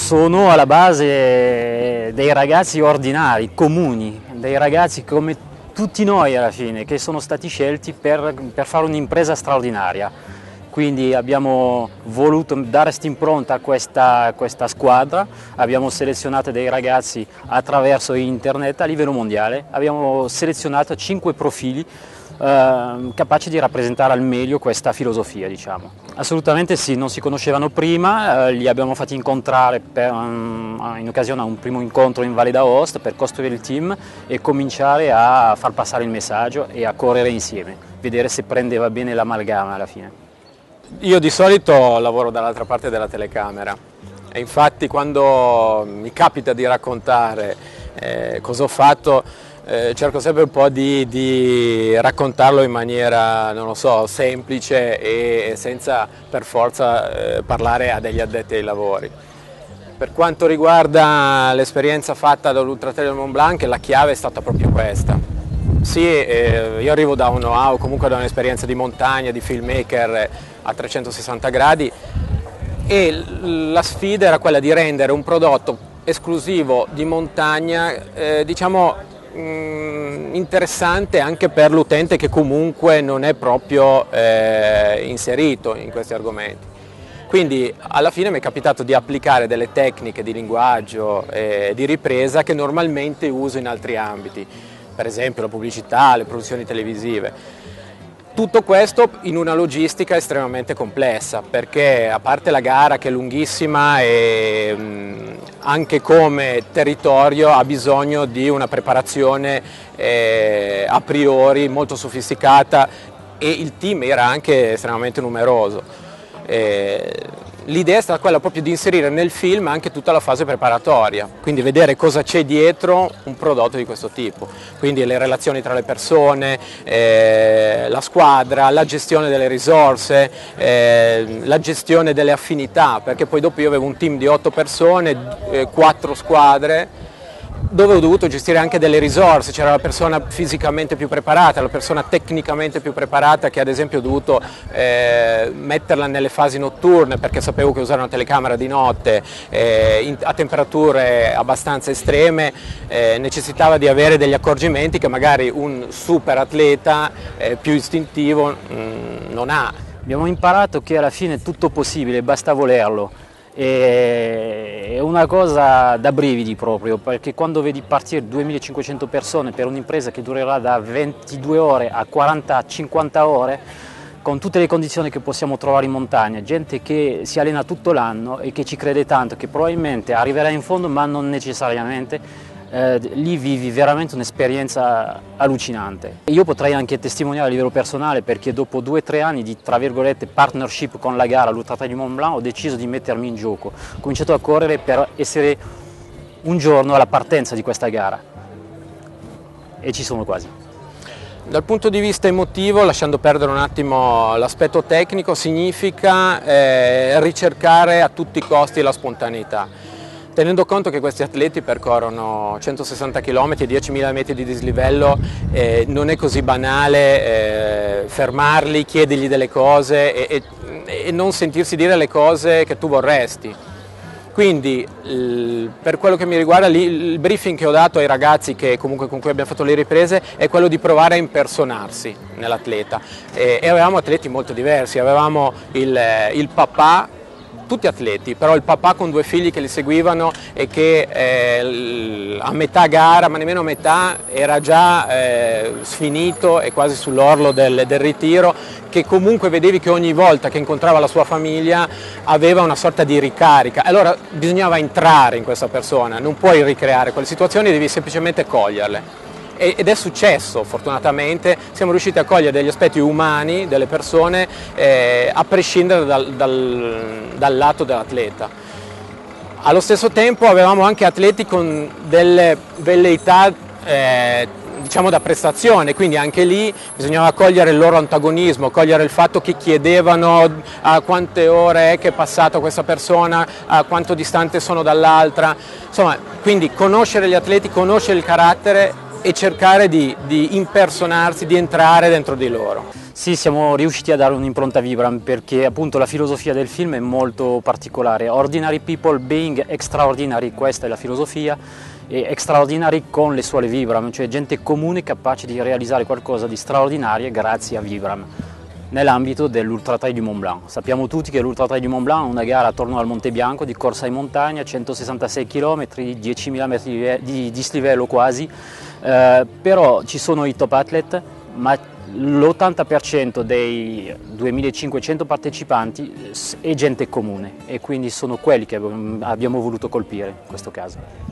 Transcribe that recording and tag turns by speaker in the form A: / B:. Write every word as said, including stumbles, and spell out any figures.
A: sono alla base dei ragazzi ordinari, comuni, dei ragazzi come tutti noi alla fine, che sono stati scelti per, per fare un'impresa straordinaria. Quindi abbiamo voluto dare quest'impronta a questa, questa squadra, abbiamo selezionato dei ragazzi attraverso internet a livello mondiale, abbiamo selezionato cinque profili eh, capaci di rappresentare al meglio questa filosofia, diciamo. Assolutamente sì, non si conoscevano prima, eh, li abbiamo fatti incontrare per, um, in occasione a un primo incontro in Valle d'Aosta per costruire il team e cominciare a far passare il messaggio e a correre insieme, vedere se prendeva bene l'amalgama alla fine.
B: Io di solito lavoro dall'altra parte della telecamera e infatti quando mi capita di raccontare eh, cosa ho fatto eh, cerco sempre un po' di, di raccontarlo in maniera, non lo so, semplice e senza per forza eh, parlare a degli addetti ai lavori. Per quanto riguarda l'esperienza fatta dall'Ultra Trail del Mont Blanc, la chiave è stata proprio questa. Sì, eh, io arrivo da un know-how, comunque da un'esperienza di montagna, di filmmaker a trecentosessanta gradi e la sfida era quella di rendere un prodotto esclusivo di montagna, eh, diciamo, mh, interessante anche per l'utente che comunque non è proprio eh, inserito in questi argomenti. Quindi alla fine mi è capitato di applicare delle tecniche di linguaggio e di ripresa che normalmente uso in altri ambiti, per esempio la pubblicità, le produzioni televisive. Tutto questo in una logistica estremamente complessa, perché a parte la gara che è lunghissima e mh, anche come territorio ha bisogno di una preparazione eh, a priori molto sofisticata e il team era anche estremamente numeroso. Eh, L'idea è stata quella proprio di inserire nel film anche tutta la fase preparatoria, quindi vedere cosa c'è dietro un prodotto di questo tipo, quindi le relazioni tra le persone, eh, la squadra, la gestione delle risorse, eh, la gestione delle affinità, perché poi dopo io avevo un team di otto persone, eh, quattro squadre, dove ho dovuto gestire anche delle risorse, c'era la persona fisicamente più preparata, la persona tecnicamente più preparata che ad esempio ho dovuto eh, metterla nelle fasi notturne perché sapevo che usare una telecamera di notte eh, in, a temperature abbastanza estreme eh, necessitava di avere degli accorgimenti che magari un super atleta eh, più istintivo mh, non ha.
A: Abbiamo imparato che alla fine è tutto possibile, basta volerlo. È una cosa da brividi proprio, perché quando vedi partire duemilacinquecento persone per un'impresa che durerà da ventidue ore a quaranta cinquanta ore, con tutte le condizioni che possiamo trovare in montagna, gente che si allena tutto l'anno e che ci crede tanto, che probabilmente arriverà in fondo ma non necessariamente, eh, lì vivi veramente un'esperienza allucinante. Io potrei anche testimoniare a livello personale perché dopo due o tre anni di, tra virgolette, partnership con la gara all'Ultra Trail du Mont Blanc ho deciso di mettermi in gioco, ho cominciato a correre per essere un giorno alla partenza di questa gara e ci sono quasi.
B: Dal punto di vista emotivo, lasciando perdere un attimo l'aspetto tecnico, significa eh, ricercare a tutti i costi la spontaneità. Tenendo conto che questi atleti percorrono centosessanta chilometri e diecimila metri di dislivello, eh, non è così banale eh, fermarli, chiedergli delle cose e, e, e non sentirsi dire le cose che tu vorresti. Quindi per quello che mi riguarda il briefing che ho dato ai ragazzi che comunque con cui abbiamo fatto le riprese è quello di provare a impersonarsi nell'atleta e, e avevamo atleti molto diversi, avevamo il, il papà, tutti atleti, però il papà con due figli che li seguivano e che eh, a metà gara, ma nemmeno a metà, era già eh, sfinito e quasi sull'orlo del, del ritiro, che comunque vedevi che ogni volta che incontrava la sua famiglia aveva una sorta di ricarica. Allora bisognava entrare in questa persona, non puoi ricreare quelle situazioni, devi semplicemente coglierle. Ed è successo, fortunatamente, siamo riusciti a cogliere degli aspetti umani delle persone eh, a prescindere dal, dal, dal lato dell'atleta. Allo stesso tempo avevamo anche atleti con delle velleità eh, diciamo da prestazione, quindi anche lì bisognava cogliere il loro antagonismo, cogliere il fatto che chiedevano a quante ore è che è passata questa persona, a quanto distante sono dall'altra, insomma, quindi conoscere gli atleti, conoscere il carattere e cercare di, di impersonarsi, di entrare dentro di loro.
A: Sì, siamo riusciti a dare un'impronta Vibram perché appunto la filosofia del film è molto particolare. Ordinary people being extraordinary, questa è la filosofia, e extraordinary con le suole Vibram, cioè gente comune capace di realizzare qualcosa di straordinario grazie a Vibram nell'ambito dell'Ultra Trail du Mont Blanc. Sappiamo tutti che l'Ultra Trail du Mont Blanc è una gara attorno al Monte Bianco di corsa in montagna, centosessantasei chilometri, diecimila metri di dislivello quasi, eh, però ci sono i top athlete, ma l'ottanta per cento dei duemilacinquecento partecipanti è gente comune e quindi sono quelli che abbiamo voluto colpire in questo caso.